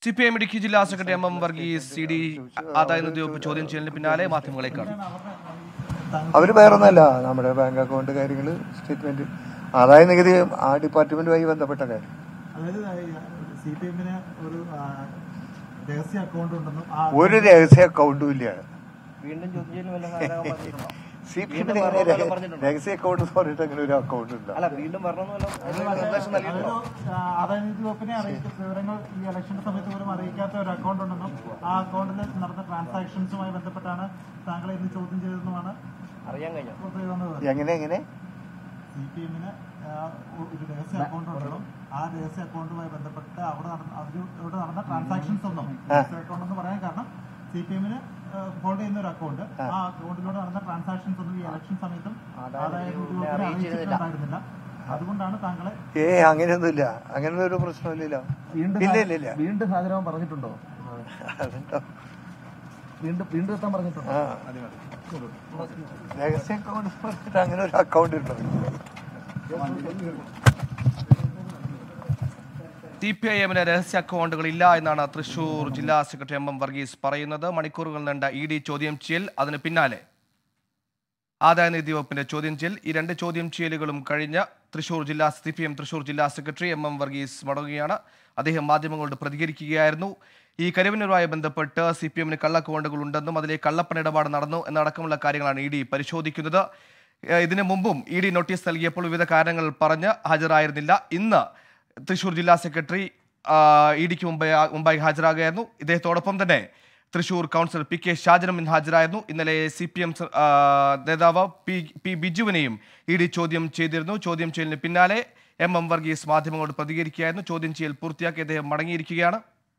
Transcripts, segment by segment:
CPM Idukki ജില്ലാ secretary MM Varghese CD ആദായനികുതി വകുപ്പ് ചോദ്യം ചെയ്യലിന് പിന്നാലെ മാധ്യമങ്ങളെ കാണും. അവർ വേറൊന്നല്ല, നമ്മുടെ ബാങ്ക് അക്കൗണ്ട് കാര്യങ്ങൾ, സ്റ്റേറ്റ്മെന്റ്, ആദായ നികുതി ആ ഡിപ്പാർട്ട്മെന്റുമായി ബന്ധപ്പെട്ട കാര്യം. ഒരു രഹസ്യ അക്കൗണ്ടും ഇല്ല. CPM രഹസ്യ അക്കൗണ്ട് എന്ന് പറഞ്ഞിട്ട് അങ്ങനെ ഒരു അക്കൗണ്ട് ഉണ്ട്. ആദായനികുതി വകുപ്പിനെ വിവരങ്ങൾ ഈ ഇലക്ഷന്റെ സമയത്ത് പോലും അറിയിക്കാത്ത ഒരു അക്കൗണ്ട് ഉണ്ടെന്നും ആ അക്കൗണ്ടിൽ നടന്ന ട്രാൻസാക്ഷൻസുമായി ബന്ധപ്പെട്ടാണ് താങ്കളെ ഇന്ന് ചോദ്യം ചെയ്തതെന്നുമാണ് അറിയാൻ കഴിഞ്ഞത്. എങ്ങനെ CPM-ന് ഒരു രഹസ്യ അക്കൗണ്ട് ഉണ്ടെന്നും ആ രഹസ്യ അക്കൗണ്ടുമായി ബന്ധപ്പെട്ട് അവിടെ നടന്ന ട്രാൻസാക്ഷൻസ് ഒന്നും രഹസ്യ അക്കൗണ്ട് എന്ന് പറയാൻ കാരണം CPM-ന് ഹോൾഡ് ചെയ്യുന്ന ഒരു അക്കൗണ്ട്, ആ അക്കൗണ്ടിലൂടെ നടന്ന ട്രാൻസാക്ഷൻസ് ഒന്നും ഈ ഇലക്ഷൻ സമയത്തും ആദായനികുതി വകുപ്പിനെ അറിയിച്ചിട്ടുണ്ടായിരുന്നില്ല. അതുകൊണ്ടാണ് താങ്കളെ അങ്ങനെയൊന്നുമില്ല, അങ്ങനെയുള്ള ഒരു പ്രശ്നമില്ല. വീണ്ടും ഹാജരാവാൻ പറഞ്ഞിട്ടുണ്ടോ? വീണ്ടും എത്താൻ പറഞ്ഞിട്ടുണ്ടോ? രഹസ്യ അക്കൗണ്ട് അങ്ങനെ ഒരു അക്കൗണ്ട് ഉണ്ടോ? CPIM-ന് രഹസ്യ അക്കൗണ്ടുകൾ ഇല്ല എന്നാണ് തൃശൂർ ജില്ലാ സെക്രട്ടറി MM വർഗീസ് പറയുന്നത്. മണിക്കൂറുകൾ നീണ്ട ED ചോദ്യം ചെയ്യൽ, അതിന് പിന്നാലെ ആദായനികുതി വകുപ്പിന്റെ ചോദ്യം ചെയ്യൽ. ഈ രണ്ട് ചോദ്യം ചെയ്യലുകളും കഴിഞ്ഞ CPM തൃശൂർ ജില്ലാ സെക്രട്ടറി MM വർഗീസ് മടങ്ങുകയാണ്. അദ്ദേഹം മാധ്യമങ്ങളോട് പ്രതികരിക്കുകയായിരുന്നു. ഈ കരുവന്നൂരുമായി ബന്ധപ്പെട്ട് CPM-ന് കള്ള അക്കൗണ്ടുകൾ ഉണ്ടെന്നും അതിലെ കള്ളപ്പണ ഇടപാട് നടന്നു എന്നടക്കമുള്ള കാര്യങ്ങളാണ് ED പരിശോധിക്കുന്നത്. ഇതിനു മുമ്പും ED നോട്ടീസ് നൽകിയപ്പോൾ വിവിധ കാരണങ്ങൾ പറഞ്ഞ് ഹാജരായിരുന്നില്ല. ഇന്ന് തൃശൂർ ജില്ലാ സെക്രട്ടറി EDക്ക് മുമ്പായി ഹാജരാകുകയായിരുന്നു. ഇദ്ദേഹത്തോടൊപ്പം തന്നെ തൃശൂർ കൗൺസിലർ PK ഷാജനും ഇന്ന് ഹാജരായിരുന്നു. ഇന്നലെ CPM നേതാവ് P ബിജുവിനെയും ED ചോദ്യം ചെയ്തിരുന്നു. ചോദ്യം ചെയ്യലിന് പിന്നാലെ MM വർഗീസ് മാധ്യമങ്ങളോട് പ്രതികരിക്കുകയായിരുന്നു. ചോദ്യം ചെയ്യൽ പൂർത്തിയാക്കി അദ്ദേഹം മടങ്ങിയിരിക്കുകയാണ്.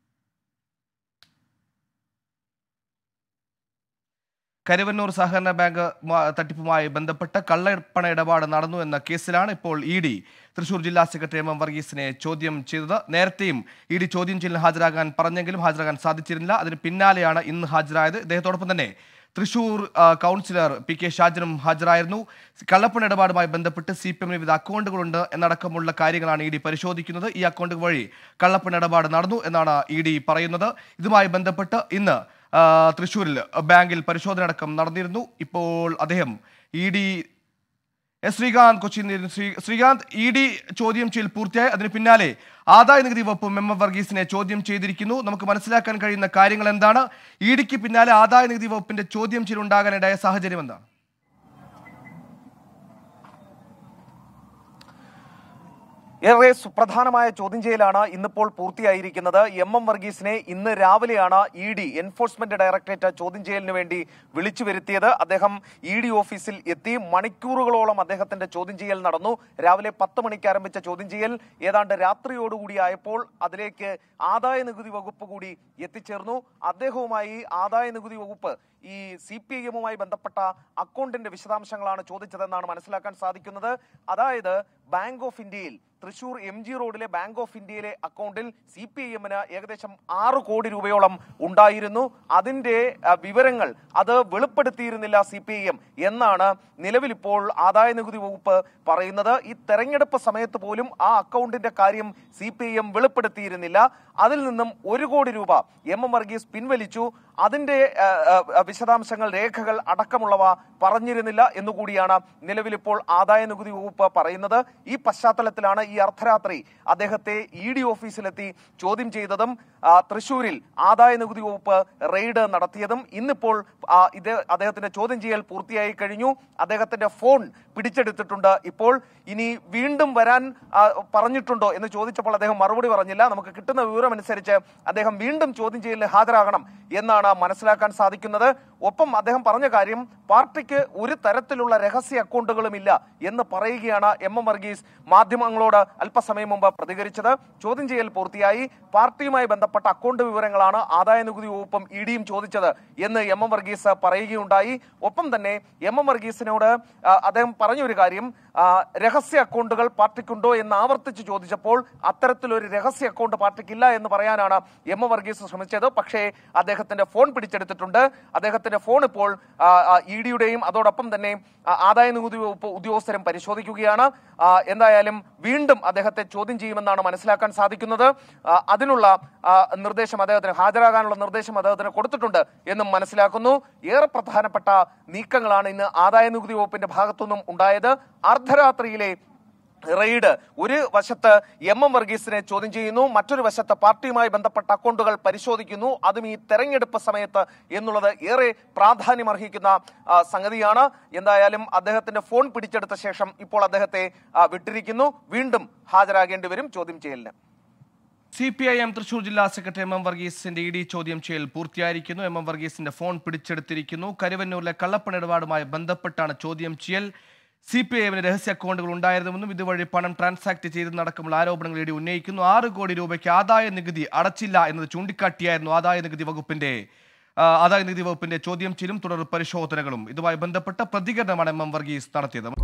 കരുവന്നൂർ സഹകരണ ബാങ്ക് തട്ടിപ്പുമായി ബന്ധപ്പെട്ട് കള്ളപ്പണ ഇടപാട് നടന്നു എന്ന കേസിലാണ് ഇപ്പോൾ ED തൃശൂർ ജില്ലാ സെക്രട്ടറി MM വർഗീസിനെ ചോദ്യം ചെയ്തത്. നേരത്തെയും ED ചോദ്യം ചെയ്യലിന് ഹാജരാകാൻ പറഞ്ഞെങ്കിലും ഹാജരാകാൻ സാധിച്ചിരുന്നില്ല. അതിന് പിന്നാലെയാണ് ഇന്ന് ഹാജരായത്. ഇദ്ദേഹത്തോടൊപ്പം തന്നെ തൃശൂർ കൗൺസിലർ PK ഷാജനും ഹാജരായിരുന്നു. കള്ളപ്പണ ഇടപാടുമായി ബന്ധപ്പെട്ട് CPM-ന് വിവിധ അക്കൗണ്ടുകളുണ്ട് എന്നടക്കമുള്ള കാര്യങ്ങളാണ് ED പരിശോധിക്കുന്നത്. ഈ അക്കൗണ്ട് വഴി കള്ളപ്പണ ഇടപാട് നടന്നു എന്നാണ് ED പറയുന്നത്. ഇതുമായി ബന്ധപ്പെട്ട് ഇന്ന് തൃശ്ശൂരിൽ ബാങ്കിൽ പരിശോധന അടക്കം നടന്നിരുന്നു. ഇപ്പോൾ അദ്ദേഹം ED ശ്രീകാന്ത് കൊച്ചിയിൽ ശ്രീകാന്ത് ED ചോദ്യം ചെയ്യൽ പൂർത്തിയായി. അതിന് പിന്നാലെ ആദായ നികുതി വകുപ്പ് MM വർഗീസിനെ ചോദ്യം ചെയ്തിരിക്കുന്നു. നമുക്ക് മനസ്സിലാക്കാൻ കഴിയുന്ന കാര്യങ്ങൾ എന്താണ്? EDക്ക് പിന്നാലെ ആദായ നികുതി വകുപ്പിന്റെ ചോദ്യം ചെയ്യൽ ഉണ്ടാകാനിടയായ സാഹചര്യം എന്താണ്? ഏറെ സുപ്രധാനമായ ചോദ്യം ചെയ്യലാണ് ഇന്നിപ്പോൾ പൂർത്തിയായിരിക്കുന്നത്. MM വർഗീസിനെ ഇന്ന് രാവിലെയാണ് ED എൻഫോഴ്സ്മെന്റ് ഡയറക്ടറേറ്റ് ചോദ്യം ചെയ്യലിന് വേണ്ടി വിളിച്ചു വരുത്തിയത്. അദ്ദേഹം ED ഓഫീസിൽ എത്തി. മണിക്കൂറുകളോളം അദ്ദേഹത്തിന്റെ ചോദ്യം ചെയ്യൽ നടന്നു. രാവിലെ 10 മണിക്ക് ആരംഭിച്ച ചോദ്യം ചെയ്യൽ ഏതാണ്ട് രാത്രിയോടുകൂടി ആയപ്പോൾ അതിലേക്ക് ആദായ നികുതി വകുപ്പ് കൂടി എത്തിച്ചേർന്നു. അദ്ദേഹവുമായി ആദായ നികുതി വകുപ്പ് ഈ CPIM-മായി ബന്ധപ്പെട്ട അക്കൗണ്ടിന്റെ വിശദാംശങ്ങളാണ് ചോദിച്ചതെന്നാണ് മനസ്സിലാക്കാൻ സാധിക്കുന്നത്. അതായത് ബാങ്ക് ഓഫ് ഇന്ത്യയിൽ തൃശൂർ MG റോഡിലെ ബാങ്ക് ഓഫ് ഇന്ത്യയിലെ അക്കൗണ്ടിൽ CPIM-ന് ഏകദേശം 6 കോടി രൂപയോളം ഉണ്ടായിരുന്നു. അതിന്റെ വിവരങ്ങൾ അത് വെളിപ്പെടുത്തിയിരുന്നില്ല CPIM എന്നാണ് നിലവിൽ ഇപ്പോൾ ആദായ നികുതി വകുപ്പ് പറയുന്നത്. ഈ തെരഞ്ഞെടുപ്പ് സമയത്ത് പോലും ആ അക്കൗണ്ടിന്റെ കാര്യം CPIM വെളിപ്പെടുത്തിയിരുന്നില്ല. അതിൽ നിന്നും 1 കോടി രൂപ MM വർഗീസ് പിൻവലിച്ചു. അതിന്റെ വിശദാംശങ്ങൾ, രേഖകൾ അടക്കമുള്ളവ പറഞ്ഞിരുന്നില്ല എന്നുകൂടിയാണ് നിലവിൽ ഇപ്പോൾ ആദായ നികുതി വകുപ്പ് പറയുന്നത്. ഈ പശ്ചാത്തലത്തിലാണ് ഈ അർദ്ധരാത്രി അദ്ദേഹത്തെ ED ഓഫീസിലെത്തി ചോദ്യം ചെയ്തതും തൃശൂരിൽ ആദായ നികുതി വകുപ്പ് റെയ്ഡ് നടത്തിയതും. ഇന്നിപ്പോൾ അദ്ദേഹത്തിന്റെ ചോദ്യം ചെയ്യൽ പൂർത്തിയായി കഴിഞ്ഞു. അദ്ദേഹത്തിന്റെ ഫോൺ പിടിച്ചെടുത്തിട്ടുണ്ട്. ഇപ്പോൾ ഇനി വീണ്ടും വരാൻ പറഞ്ഞിട്ടുണ്ടോ എന്ന് ചോദിച്ചപ്പോൾ അദ്ദേഹം മറുപടി പറഞ്ഞില്ല. നമുക്ക് കിട്ടുന്ന വിവരമനുസരിച്ച് അദ്ദേഹം വീണ്ടും ചോദ്യം ചെയ്യലിന് ഹാജരാകണം എന്നാണ് മനസ്സിലാക്കാൻ സാധിക്കുന്നത്. ഒപ്പം അദ്ദേഹം പറഞ്ഞ കാര്യം പാർട്ടിക്ക് ഒരു തരത്തിലുള്ള രഹസ്യ അക്കൗണ്ടുകളും ഇല്ല എന്ന് പറയുകയാണ് MM വർഗീസ് മാധ്യമങ്ങളോട് അല്പസമയം മുമ്പ് പ്രതികരിച്ചത്. ചോദ്യം ചെയ്യൽ പൂർത്തിയായി. പാർട്ടിയുമായി ബന്ധപ്പെട്ട അക്കൗണ്ട് വിവരങ്ങളാണ് ആദായ നികുതി വകുപ്പും ED-യും ചോദിച്ചത് എന്ന് MM വർഗീസ് പറയുകയുണ്ടായി. ഒപ്പം തന്നെ MM വർഗീസിനോട് അദ്ദേഹം പറഞ്ഞൊരു കാര്യം, രഹസ്യ അക്കൗണ്ടുകൾ പാർട്ടിക്കുണ്ടോ എന്ന് ആവർത്തിച്ച് ചോദിച്ചപ്പോൾ അത്തരത്തിലൊരു രഹസ്യ അക്കൗണ്ട് പാർട്ടിക്കില്ല എന്ന് പറയാനാണ് MM വർഗീസ് ശ്രമിച്ചത്. പക്ഷേ അദ്ദേഹത്തിന്റെ ഫോൺ പിടിച്ചെടുത്തിട്ടുണ്ട്. അദ്ദേഹത്തിന്റെ ഫോൺ ഇപ്പോൾ ED യുടെയും അതോടൊപ്പം തന്നെ ആദായ നികുതി വകുപ്പ് ഉദ്യോഗസ്ഥരും പരിശോധിക്കുകയാണ്. എന്തായാലും വീണ്ടും അദ്ദേഹത്തെ ചോദ്യം ചെയ്യുമെന്നാണ് മനസ്സിലാക്കാൻ സാധിക്കുന്നത്. അതിനുള്ള നിർദ്ദേശം അദ്ദേഹത്തിന് ഹാജരാകാനുള്ള നിർദ്ദേശം അദ്ദേഹത്തിന് കൊടുത്തിട്ടുണ്ട് എന്നും മനസ്സിലാക്കുന്നു. ഏറെ പ്രധാനപ്പെട്ട നീക്കങ്ങളാണ് ഇന്ന് ആദായ നികുതി വകുപ്പിന്റെ ഭാഗത്തുനിന്നും ഉണ്ടായത്. അർദ്ധരാത്രിയിലെ റെയ്ഡ് ഒരു വശത്ത് MM വർഗീസിനെ ചോദ്യം ചെയ്യുന്നു, മറ്റൊരു വശത്ത് പാർട്ടിയുമായി ബന്ധപ്പെട്ട അക്കൗണ്ടുകൾ പരിശോധിക്കുന്നു. അതും ഈ തെരഞ്ഞെടുപ്പ് സമയത്ത് എന്നുള്ളത് ഏറെ പ്രാധാന്യമർഹിക്കുന്ന സംഗതിയാണ്. എന്തായാലും അദ്ദേഹത്തിന്റെ ഫോൺ പിടിച്ചെടുത്ത ശേഷം ഇപ്പോൾ അദ്ദേഹത്തെ വിട്ടിരിക്കുന്നു. വീണ്ടും ഹാജരാകേണ്ടി വരും ചോദ്യം ചെയ്യലിന്. CPIM തൃശൂർ ജില്ലാ സെക്രട്ടറി MM വർഗീസിന്റെ ED ചോദ്യം ചെയ്യൽ പൂർത്തിയായിരിക്കുന്നു. MM വർഗീസിന്റെ ഫോൺ പിടിച്ചെടുത്തിരിക്കുന്നു. കരുവന്നൂരിലെ കള്ളപ്പണ ഇടപാടുമായി ബന്ധപ്പെട്ടാണ് ചോദ്യം ചെയ്യൽ. CPIMന് രഹസ്യ അക്കൗണ്ടുകൾ ഉണ്ടായിരുന്നുവെന്നും ഇതുവഴി പണം ട്രാൻസാക്ട് ചെയ്തെന്നടക്കമുള്ള ആരോപണങ്ങൾ ED ഉന്നയിക്കുന്നു. 6 കോടി രൂപയ്ക്ക് ആദായ നികുതി അടച്ചില്ല എന്നത് ചൂണ്ടിക്കാട്ടിയായിരുന്നു ആദായ നികുതി വകുപ്പിന്റെ ചോദ്യം ചെയ്യലും തുടർ പരിശോധനകളും. ഇതുമായി ബന്ധപ്പെട്ട പ്രതികരണമാണ് MM വർഗീസ് നടത്തിയത്.